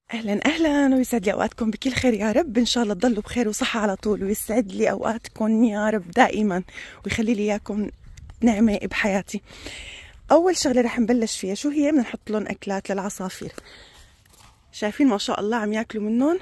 اهلا اهلا، ويسعد لي اوقاتكم بكل خير يا رب. ان شاء الله تضلوا بخير وصحه على طول، ويسعد لي اوقاتكم يا رب دائما، ويخلي لي اياكم نعمه بحياتي. اول شغله رح نبلش فيها شو هي؟ بدنا نحط لهم اكلات للعصافير. شايفين ما شاء الله عم ياكلوا منهم،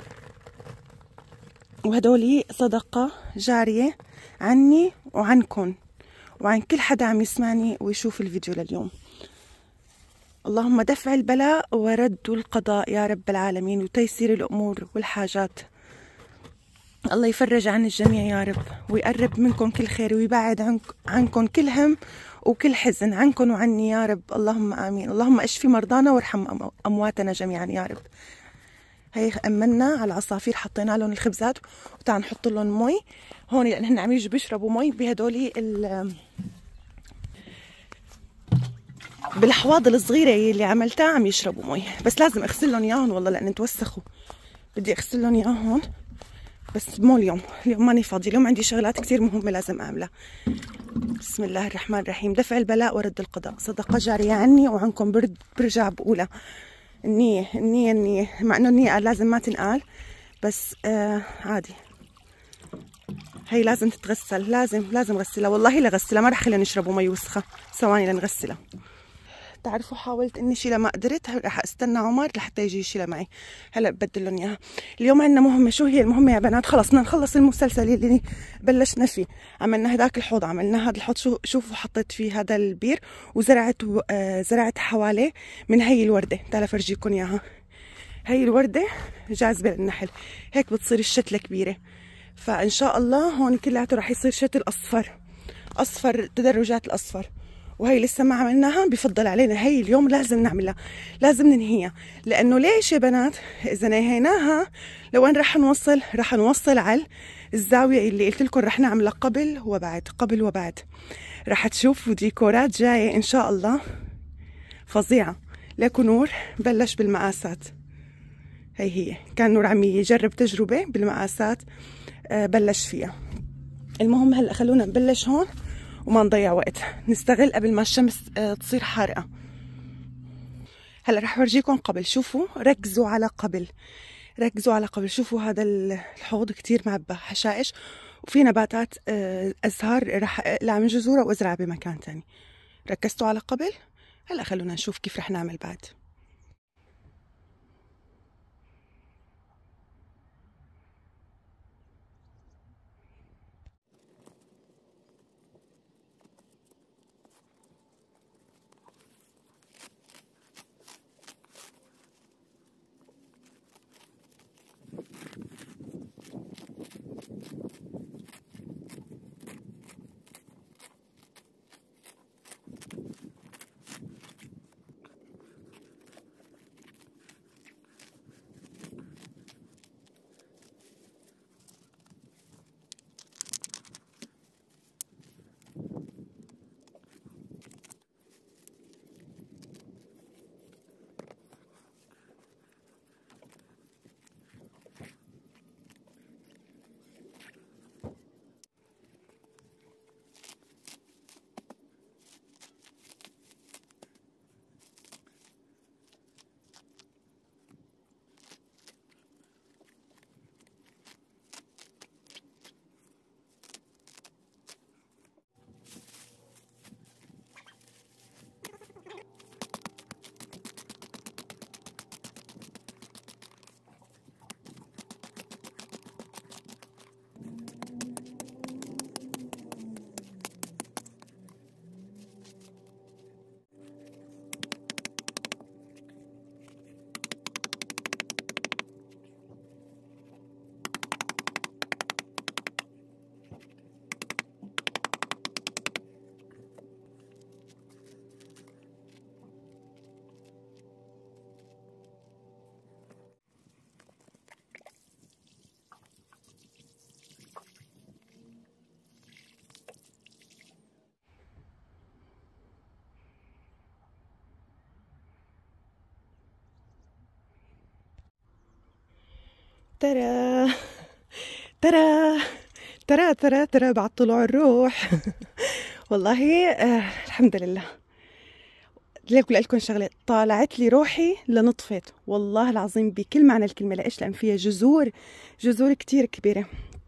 وهدولي صدقه جاريه عني وعنكم وعن كل حدا عم يسمعني ويشوف الفيديو لليوم. اللهم دفع البلاء ورد القضاء يا رب العالمين، وتيسير الأمور والحاجات. الله يفرج عن الجميع يا رب، ويقرب منكم كل خير، ويبعد عنكم كل هم وكل حزن عنكم وعني يا رب. اللهم آمين. اللهم اشفي مرضانا وارحم أمواتنا جميعا يا رب. هي أمنا على العصافير، حطينا لهم الخبزات، وتعال نحط لهم مي هون لأن هن عم يجوا بيشربوا مي بهدولي بالحواض الصغيرة اللي عملتها. عم يشربوا مي، بس لازم اغسل لهم اياهم والله لأن توسخوا. بدي اغسل لهم اياهم بس مو اليوم ماني فاضي. اليوم عندي شغلات كثير مهمة لازم اعملها. بسم الله الرحمن الرحيم. دفع البلاء ورد القضاء، صدقة جارية عني وعنكم. برجع بقولها، النية مع انه النية لازم ما تنقال، بس عادي. هي لازم تتغسل، لازم غسلها والله. لغسلها ما رح خلينا نشربوا مي وسخة. ثواني لنغسلها. تعرفوا حاولت اني شيلها ما قدرت، رح استنى عمر لحتى يجي يشيلها معي. هلا ببدل لهم اياها. اليوم عندنا مهمه. شو هي المهمه يا بنات؟ خلص بدنا نخلص المسلسل اللي بلشنا فيه. عملنا هداك الحوض، عملنا هذا الحوض. شوفوا حطيت فيه هذا البير، وزرعت زرعت حواليه من هي الورده. تعالوا افرجيكم اياها. هي الورده جاذبه للنحل، هيك بتصير الشتله كبيره. فان شاء الله هون كلياته رح يصير شتل اصفر تدرجات الاصفر. وهي لسه ما عملناها، بفضل علينا هي اليوم لازم نعملها، لازم ننهيها. لانه ليش يا بنات؟ اذا نهيناها لوين رح نوصل؟ رح نوصل على الزاويه اللي قلت لكم رح نعملها قبل وبعد، قبل وبعد. رح تشوفوا ديكورات جايه ان شاء الله فظيعه. ليكو نور بلش بالمقاسات. هي كان نور عم يجرب تجربه بالمقاسات، بلش فيها. المهم هلا خلونا نبلش هون وما نضيع وقت، نستغل قبل ما الشمس تصير حارقة. هلا رح ورجيكم قبل. شوفوا، ركزوا على قبل، ركزوا على قبل. شوفوا هذا الحوض كتير معبى حشائش، وفي نباتات أزهار رح أقلع من جذورها وأزرعها بمكان تاني. ركزتوا على قبل؟ هلا خلونا نشوف كيف رح نعمل بعد. ترى ترى ترى بعد طلوع الروح. والله الحمد لله. ليك لكم شغله، طالعت لي روحي لنطفت والله العظيم بكل معنى الكلمه. لإيش؟ لان فيها جذور كتير كبيره.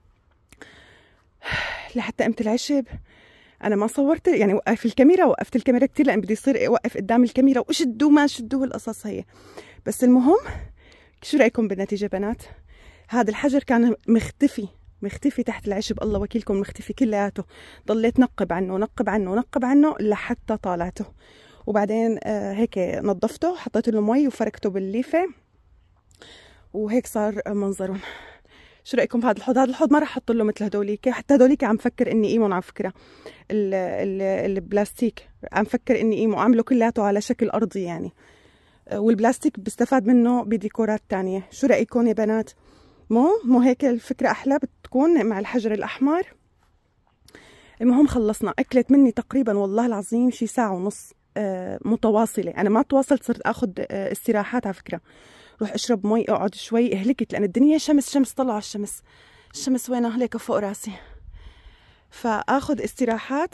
لحتى قمت العشب انا ما صورت، يعني وقف الكاميرا، وقفت الكاميرا كتير لان بدي يصير اوقف قدام الكاميرا وشدوا ما شدوا القصص هي. بس المهم، شو رايكم بالنتيجه بنات؟ هذا الحجر كان مختفي تحت العشب، الله وكيلكم مختفي كلياته. ضليت نقب عنه لحتى طالعته. وبعدين هيك نظفته، حطيت له مي وفركته بالليفه، وهيك صار منظرهم. شو رايكم بهذا الحوض؟ هذا الحوض ما راح احط له مثل هدوليك، حتى هدوليك عم فكر اني قيمهم على فكره. البلاستيك عم فكر اني قيمه، عامله كلياته على شكل ارضي يعني. والبلاستيك بستفاد منه بديكورات تانية. شو رايكم يا بنات؟ مو هيك الفكره احلى بتكون مع الحجر الاحمر. المهم خلصنا. اكلت مني تقريبا والله العظيم شي ساعه ونص متواصله. انا ما تواصلت، صرت اخذ استراحات على فكره. روح اشرب مي، اقعد شوي، اهلكت لان الدنيا شمس. طلعوا على الشمس وينها؟ هيك فوق راسي. فاخذ استراحات.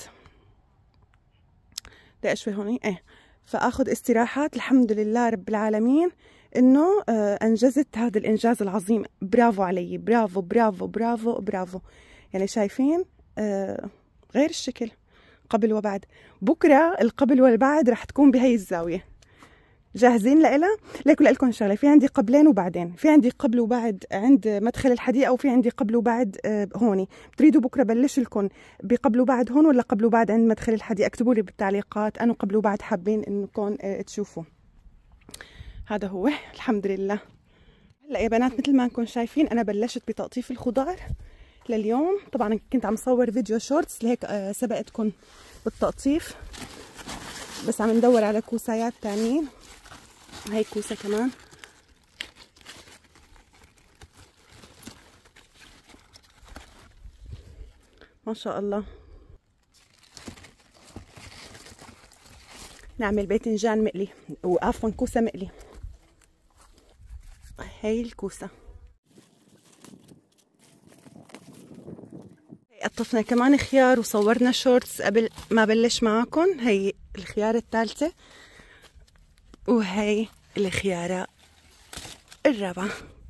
دقيقة شوي هون. فاخذ استراحات. الحمد لله رب العالمين انه انجزت هذا الانجاز العظيم. برافو علي، برافو برافو برافو برافو. يعني شايفين غير الشكل قبل وبعد. بكره القبل والبعد رح تكون بهي الزاويه. جاهزين لإلها؟ ليكوا لكم شغله، في عندي قبلين وبعدين. في عندي قبل وبعد عند مدخل الحديقه، وفي عندي قبل وبعد هوني. بتريدوا بكره بلش لكم بقبل وبعد هون ولا قبل وبعد عند مدخل الحديقه؟ اكتبوا لي بالتعليقات انو قبل وبعد حابين انكم تشوفوا. هذا هو الحمد لله. هلا يا بنات مثل ما انكم شايفين انا بلشت بتقطيف الخضار لليوم. طبعا كنت عم صور فيديو شورتس لهيك سبقتكم بالتقطيف، بس عم ندور على كوسايات تانيين. هاي كوسة كمان. ما شاء الله. نعمل باذنجان مقلي، وعفوا كوسة مقلي. هاي الكوسة. قطفنا كمان خيار وصورنا شورتس قبل ما بلش معاكم. هي الخيارة الثالثة، وهي الخيارة الرابعة.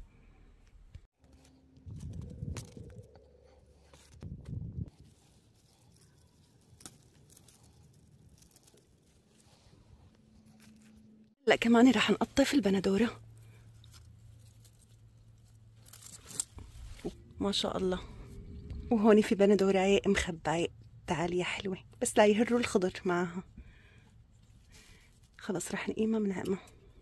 هلا كمان راح نقطف البندورة. ما شاء الله. وهون في بندوراية مخباية. تعالي يا حلوة، بس لا يهروا الخضر معها. خلص رح نقيمها منعمة.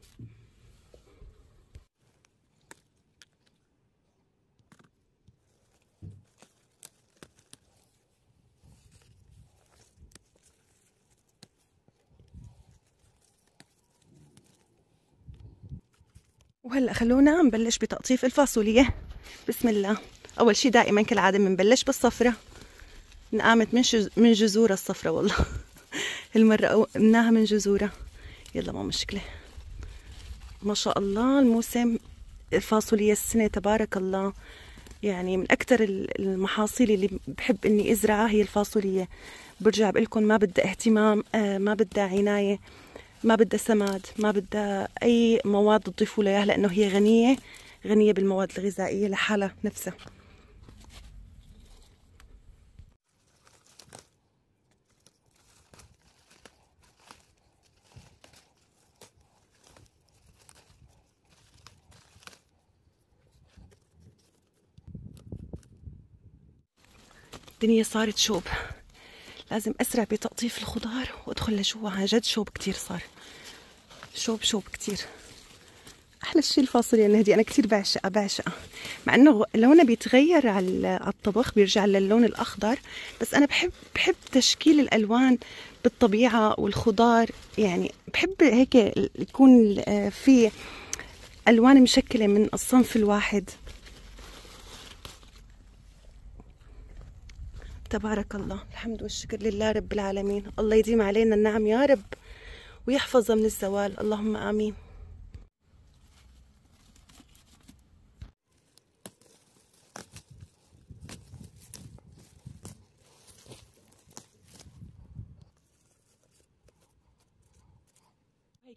وهلا خلونا نبلش بتقطيف الفاصوليا. بسم الله. اول شي دائما كالعاده بنبلش بالصفرة. انقامت من جذورها الصفرة والله. هالمرة قمناها من جذورها. يلا ما مشكلة. ما شاء الله الموسم الفاصوليا السنة تبارك الله، يعني من أكثر المحاصيل اللي بحب إني أزرعها هي الفاصوليا. برجع بقولكم ما بدها اهتمام، ما بدها عناية، ما بدها سماد، ما بدها أي مواد تضيفوا لها، لأنه هي غنية بالمواد الغذائية لحالها نفسها. الدنيا صارت شوب، لازم أسرع بتقطيف الخضار وأدخل لجوا. عن جد شوب كتير صار، شوب كتير. أحلى شي الفاصوليا النهدي، أنا كتير بعشقها. مع إنه لونها بيتغير على الطبخ، بيرجع للون الأخضر، بس أنا بحب تشكيل الألوان بالطبيعة والخضار. يعني بحب هيك يكون في ألوان مشكلة من الصنف الواحد. تبارك الله، الحمد والشكر لله رب العالمين. الله يديم علينا النعم يا رب، ويحفظها من الزوال، اللهم آمين.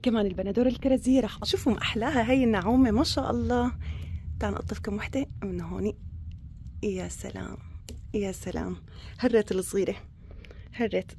كمان البندورة الكرزية رح شوفوا ما أحلاها هي النعومة ما شاء الله. تعال نقطف كم وحدة من هون. يا سلام يا سلام، هرت الصغيرة هرت.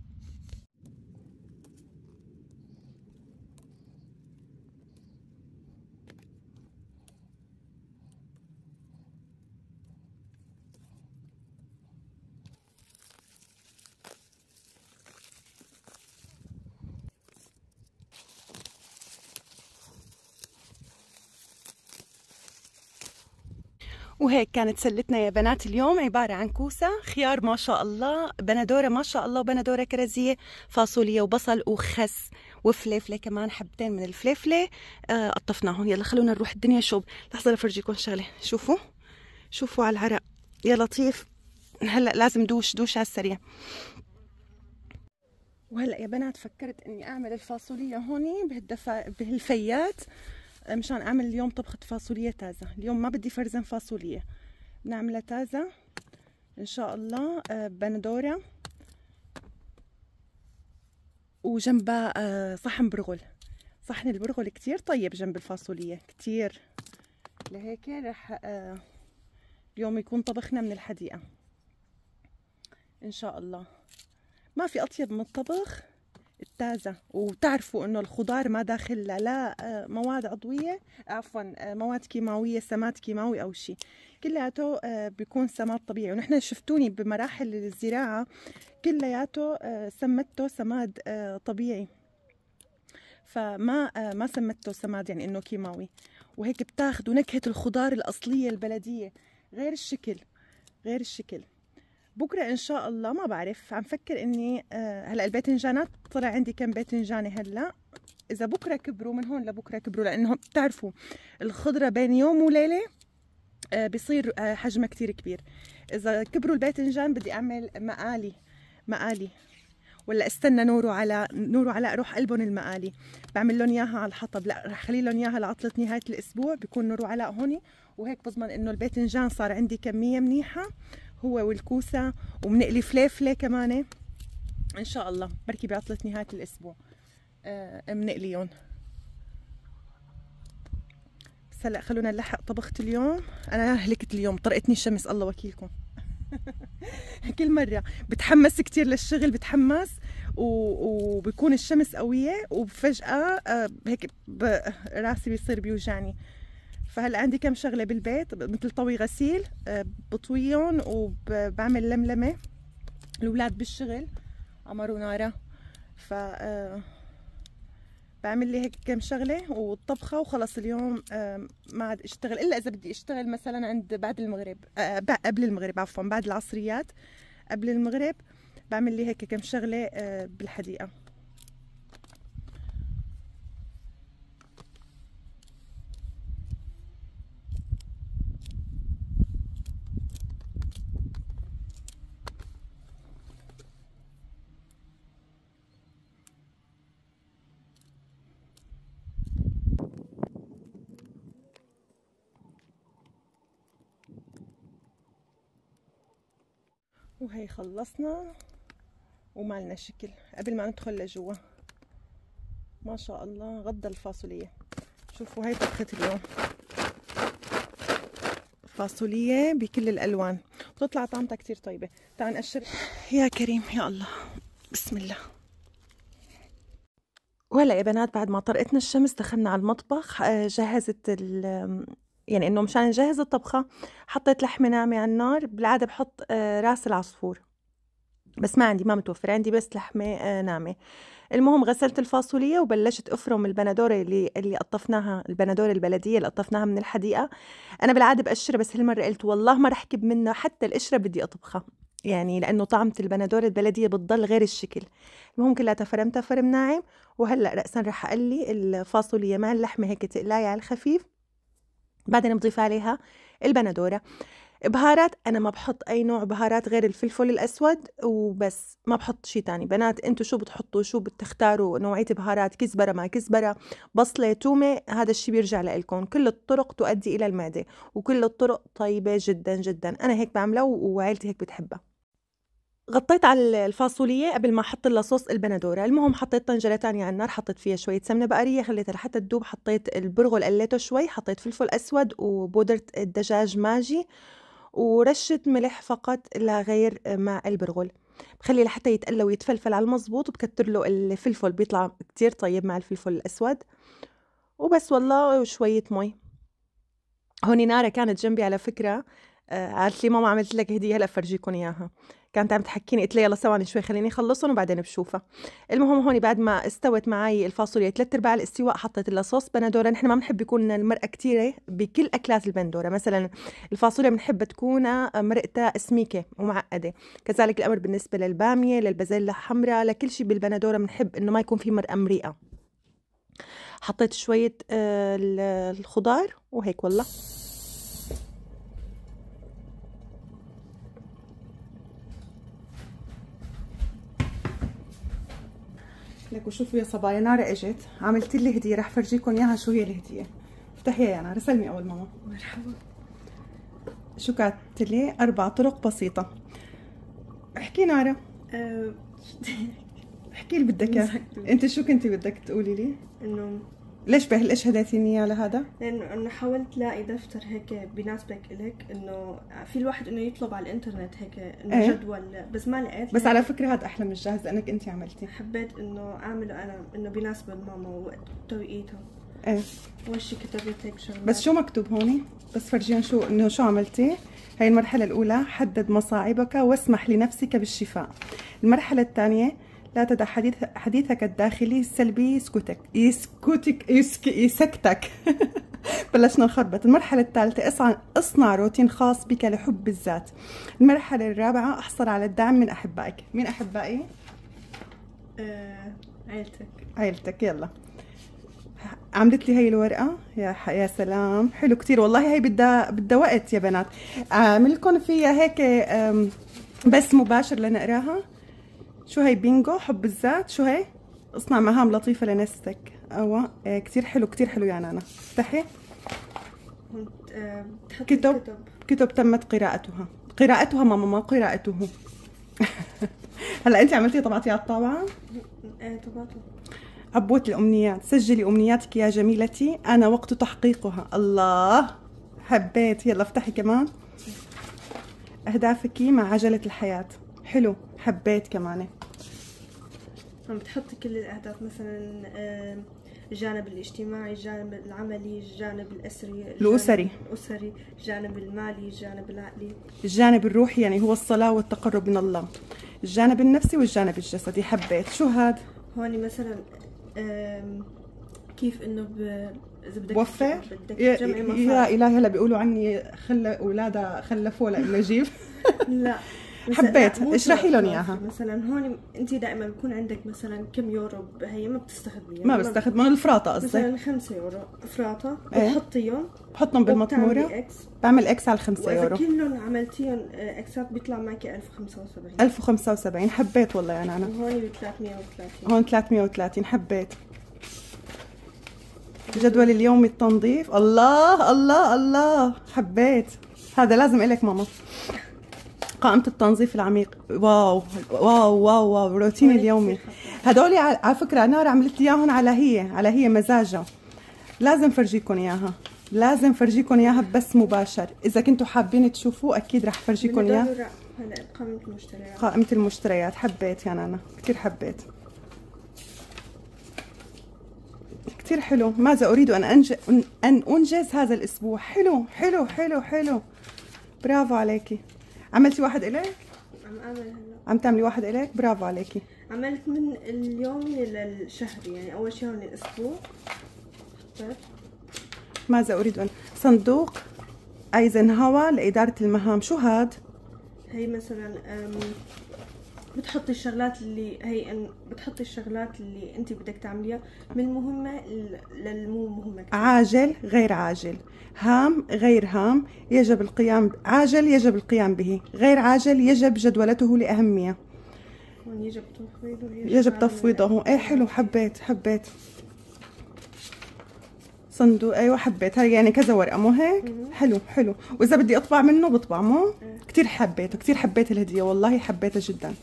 وهيك كانت سلتنا يا بنات اليوم، عبارة عن كوسة، خيار ما شاء الله، بندورة ما شاء الله، وبندورة كرزية، فاصوليا وبصل وخس وفليفلة كمان، حبتين من الفليفلة قطفناهم. يلا خلونا نروح الدنيا شوب. لحظة لفرجيكم شغلة، شوفوا شوفوا على العرق يا لطيف. هلا لازم دوش على السريع. وهلا يا بنات فكرت اني اعمل الفاصوليا هوني بهالفيات مشان اعمل اليوم طبخة فاصوليا تازة. اليوم ما بدي فرزن فاصوليا، بنعملها تازة ان شاء الله. بندورة وجنبها صحن برغل. صحن البرغل كتير طيب جنب الفاصوليا كتير، لهيك رح اليوم يكون طبخنا من الحديقة ان شاء الله. ما في اطيب من الطبخ التازة، وتعرفوا انه الخضار ما داخلها لا مواد عضوية، عفوا مواد كيماوية، سماد كيماوي او شيء، كلياته بيكون سماد طبيعي. ونحن شفتوني بمراحل الزراعة كلياته سمته سماد طبيعي، فما ما سمته سماد يعني انه كيماوي. وهيك بتاخذوا نكهة الخضار الاصلية البلدية، غير الشكل غير الشكل. بكره ان شاء الله ما بعرف، عم فكر اني هلا الباذنجانات طلع عندي كم باذنجانه هلا، اذا بكره كبروا من هون لبكره كبروا، لانه بتعرفوا الخضره بين يوم وليله بصير حجمها كتير كبير. اذا كبروا الباذنجان بدي اعمل مقالي ولا استنى نوروا على اروح قلبهم المقالي، بعمل لهم اياها على الحطب. لا رح خلي لهم اياها لعطله نهايه الاسبوع، بيكون نوروا علاء هون، وهيك بضمن انه الباذنجان صار عندي كميه منيحه هو والكوسه، وبنقلي فليفله كمان ان شاء الله، بركي بعطله نهايه الاسبوع بنقليهم. بس هلا خلونا نلحق طبخت اليوم. انا هلكت اليوم، طرقتني الشمس الله وكيلكم. كل مرة بتحمس كتير للشغل، بتحمس وبكون الشمس قوية، وفجأة هيك راسي بيصير بيوجعني. فهلا عندي كم شغلة بالبيت، مثل طوي غسيل بطويهم، وبعمل لملمة. الأولاد بالشغل عمروا نارة، ف بعمل لي هيك كم شغلة والطبخة وخلص. اليوم ما عاد اشتغل الا اذا بدي اشتغل مثلا عند بعد المغرب، قبل المغرب عفوا، بعد العصريات قبل المغرب بعمل لي هيك كم شغلة بالحديقة. وهي خلصنا ومالنا شكل قبل ما ندخل لجوا. ما شاء الله غدا الفاصولية. شوفوا هاي طبخة اليوم، فاصولية بكل الألوان، بتطلع طعمتها كتير طيبة. تعال نقشر. يا كريم يا الله، بسم الله. وهلا يا بنات بعد ما طرقتنا الشمس دخلنا على المطبخ. جهزت يعني انه مشان نجهز الطبخة حطيت لحمة ناعمة على النار. بالعادة بحط راس العصفور، بس ما عندي، ما متوفر عندي، بس لحمة ناعمة. المهم غسلت الفاصولية وبلشت افرم البندورة اللي قطفناها، البندورة البلدية اللي قطفناها من الحديقة. انا بالعادة بقشرها، بس هالمرة قلت والله ما رح كب منها حتى القشرة، بدي اطبخها يعني، لانه طعمة البندورة البلدية بتضل غير الشكل. المهم كلها فرمتها فرم ناعم. وهلا رأسا رح اقلي الفاصولية مع اللحمة هيك تقلاي على الخفيف، بعدين بضيف عليها البندورة. بهارات انا ما بحط اي نوع بهارات غير الفلفل الاسود وبس، ما بحط شي تاني. بنات انتو شو بتحطوا، شو بتختاروا نوعية بهارات، كزبرة ما كزبرة، بصلة، تومة، هذا الشي بيرجع لإلكم. كل الطرق تؤدي الى المعدة، وكل الطرق طيبة جدا جدا. انا هيك بعملها وعائلتي هيك بتحبها. غطيت على الفاصولية قبل ما أحط لها صوص البندورة. المهم حطيت طنجرة تانية على النار، حطيت فيها شوية سمنة بقرية خليتها لحتى تدوب، حطيت البرغل قليته شوي، حطيت فلفل أسود وبودرة الدجاج ماجي ورشة ملح فقط لغير مع البرغل. بخلي لحتى يتقلى ويتفلفل على المظبوط، وبكتر له الفلفل بيطلع كتير طيب مع الفلفل الأسود وبس والله. وشوية مي. هوني نارا كانت جنبي على فكرة، قالت لي ماما عملت لك هدية هلا فرجيكم اياها. كانت عم تحكيني، قلت لها يلا ثواني شوي خليني اخلصهم وبعدين بشوفها. المهم هون بعد ما استوت معي الفاصوليا 3/4 الاستواء، حطيت لها صوص بندوره. نحن ما بنحب يكون المرقه كثيره بكل اكلات البندوره، مثلا الفاصوليا بنحب تكون مرقتها سميكه ومعقده، كذلك الامر بالنسبه للباميه، للبازيلا حمراء، لكل شيء بالبندوره بنحب انه ما يكون في مرقه مريئه. حطيت شويه الخضار وهيك والله. لك وشوفوا يا صبايا، نارا اجت عملت لي هديه، رح فرجيكم اياها. شو هي الهديه؟ افتحيها يا نارا. سلمي اول ماما. مرحبا. شو كاتبت لي؟ 4 طرق بسيطه. احكي نارا. احكي اللي بدك اياه. انت شو كنتي بدك تقولي لي؟ انه ليش بهالقش هديتيني اياه لهذا؟ لانه انا حاولت لاقي دفتر هيك بيناسبك الك، انه في الواحد انه يطلب على الانترنت هيك انه ايه؟ جدول، بس ما لقيت. بس على فكره هذا احلى من الجاهز لانك انت عملتي. حبيت انه اعمله انا، انه بيناسب الماما ووقت توقيتها. ايه وشي كتبت هيك شغلات. بس شو مكتوب هون؟ بس فرجينا شو انه شو عملتي. هاي المرحله الاولى، حدد مصاعبك واسمح لنفسك بالشفاء. المرحله الثانيه، لا تدع حديثك الداخلي السلبي يسكتك. بلشنا نخربط. المرحلة الثالثة، اصنع روتين خاص بك لحب الذات. المرحلة الرابعة، احصل على الدعم من أحبائك. مين أحبائي؟ عيلتك. عيلتك. يلا عملت لي هي الورقة. يا سلام، حلو كتير والله. هي بدها وقت يا بنات. اعمل لكم فيها هيك بس مباشر لنقراها. شو هي؟ بينجو حب الذات. شو هي؟ اصنع مهام لطيفة لنفسك. ايوه كتير حلو، كتير حلو يا نانا. افتحي. كتب تمت قراءتها ماما، ما قراءته. هلا انت عملتي طبعتي على الطابعة؟ ايه طبعته. عبوة الأمنيات. سجلي أمنياتك يا جميلتي، أنا وقت تحقيقها. الله حبيت. يلا افتحي كمان. أهدافك مع عجلة الحياة. حلو، حبيت كمان. عم بتحطي كل الأهداف، مثلا الجانب الاجتماعي، الجانب العملي، الجانب الأسري، الجانب المالي، الجانب العقلي، الجانب الروحي يعني هو الصلاة والتقرب من الله، الجانب النفسي والجانب الجسدي. حبيت. شو هاد؟ هون مثلا كيف انه اذا بدك وفر. تجمعي مصاري. يا الهي، هلا بيقولوا عني اولادها خلفوا لنجيب. لا حبيت. اشرحي لهم اياها. مثلا هون انت دائما بكون عندك مثلا كم يورو هي ما بتستخدميها، ما بستخدمهم. الفراطه قصدي مثلا 5 يورو فراطه بتحطيهم، بحطهم بالمطموره، بعمل اكس على 5 يورو. كلهم عملتيهم اكسات بيطلع معك 1075. 1075. حبيت والله يا نانا. وهون ب 330. هون 330. حبيت. جدول اليومي التنظيف. الله الله الله، حبيت. هذا لازم إلك ماما. قائمة التنظيف العميق. واو واو واو واو. روتين اليومي. هدولي على فكرة نارا عملت لي اياهم على هي مزاجها. لازم فرجيكم اياها، لازم فرجيكم اياها بس مباشر. اذا كنتوا حابين تشوفوه اكيد رح فرجيكم اياها. هلا قائمة المشتريات. قائمة المشتريات. حبيت يا نانا، كثير حبيت، كثير حلو. ماذا اريد ان انجز هذا الاسبوع. حلو حلو حلو حلو. برافو عليكي. عملتي واحد الك؟ عم اعمل هلا. عم تعملي واحد الك؟ برافو عليكي. عملت من اليومي للشهري، يعني اول شيء هون الاسبوع حطيت ماذا اريد ان صندوق ايزنهاور لاداره المهام. شو هاد؟ هي مثلا بتحطي الشغلات اللي بتحطي الشغلات اللي انت بدك تعمليها من مهمه للمو مهمه كتير. عاجل غير عاجل، هام غير هام، يجب القيام عاجل يجب القيام به، غير عاجل يجب جدولته لأهمية. يجب تفويضه. ايه حلو. حبيت. صندوق. ايوه حبيت هاي، يعني كذا ورقه مو هيك؟ حلو حلو. واذا بدي اطبع منه بطبع مو؟ كثير حبيته، كثير حبيت الهديه والله، حبيتها جدا.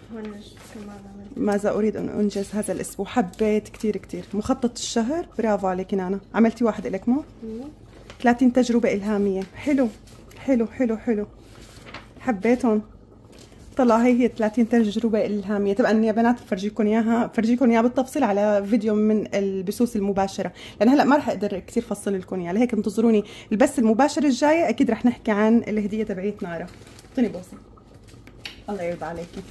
ماذا اريد ان انجز هذا الاسبوع؟ حبيت كثير كثير. مخطط الشهر، برافو عليكي نانا، عملتي واحد الك مو؟ 30 تجربه الهاميه. حلو حلو حلو حلو، حبيتهم. طلع هي 30 تجربه الهاميه. طبعا يا بنات بفرجيكم اياها، بفرجيكم اياها بالتفصيل على فيديو من البثوث المباشره، لان هلا ما رح اقدر كثير افصل لكم اياها، لهيك انتظروني البث المباشر الجاي اكيد رح نحكي عن الهديه تبعيت نارا. اعطيني بوسه. الله يرضى عليكي.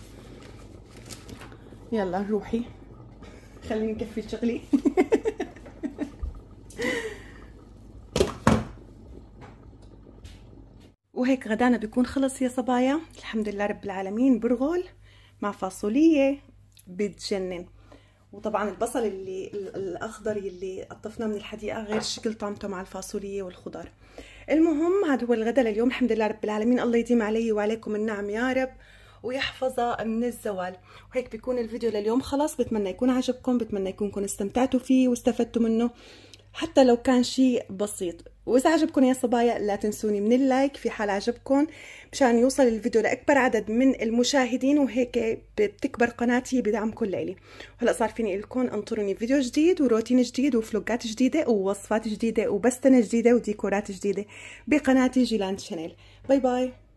يلا روحي خليني نكفي شغلي. وهيك غدانا بيكون خلص يا صبايا، الحمد لله رب العالمين. برغل مع فاصولية بتجنن، وطبعا البصل اللي الاخضر اللي قطفناه من الحديقه غير شكل طعمته مع الفاصولية والخضار. المهم هذا هو الغداء لليوم، الحمد لله رب العالمين. الله يديم علي وعليكم النعم يا رب، ويحفظها من الزوال. وهيك بيكون الفيديو لليوم خلاص. بتمنى يكون عجبكم، بتمنى يكونكم استمتعتوا فيه واستفدتوا منه حتى لو كان شيء بسيط. واذا عجبكم يا صبايا لا تنسوني من اللايك في حال عجبكم، مشان يوصل الفيديو لاكبر عدد من المشاهدين، وهيك بتكبر قناتي بدعمكم لإلي. هلا صار فيني لكم انطروني فيديو جديد وروتين جديد وفلوجات جديده ووصفات جديده وبستنه جديده وديكورات جديده بقناتي جيلان شانيل. باي باي.